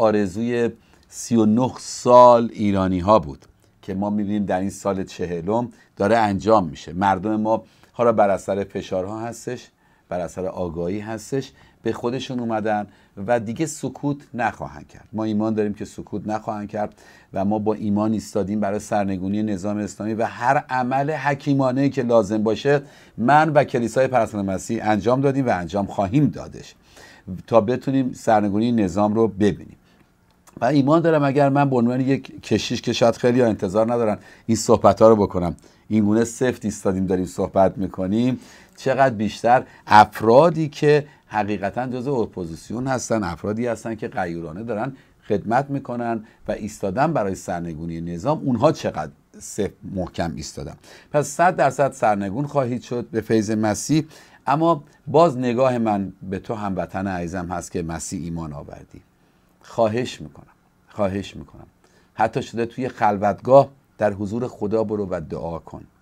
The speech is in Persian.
آرزوی 39 سال ایرانی ها بود که ما میبینیم در این سال 40 داره انجام میشه. مردم ما حالا بر اثر فشارها هستش، بر اثر آگاهی هستش، به خودشون اومدن و دیگه سکوت نخواهند کرد. ما ایمان داریم که سکوت نخواهند کرد و ما با ایمان ایستادیم برای سرنگونی نظام اسلامی و هر عمل حکیمانه‌ای که لازم باشه من و کلیسای پرستان مسیح انجام دادیم و انجام خواهیم دادش تا بتونیم سرنگونی نظام رو ببینیم. و ایمان دارم اگر من به عنوان یک کشیش که شاید خیلی ها انتظار ندارن این صحبت ها رو بکنم، این گونه سفت ایستادیم داریم صحبت میکنیم، چقدر بیشتر افرادی که حقیقتا جزء اپوزیسیون هستن، افرادی هستن که غیورانه دارن خدمت میکنن و ایستادن برای سرنگونی نظام، اونها چقدر سفت محکم ایستادن. پس 100% سرنگون خواهید شد به فیض مسیح. اما باز نگاه من به تو هموطن عزیزم هست که مسیح ایمان آوردی، خواهش میکنم حتی شده توی خلوتگاه در حضور خدا برو و دعا کن.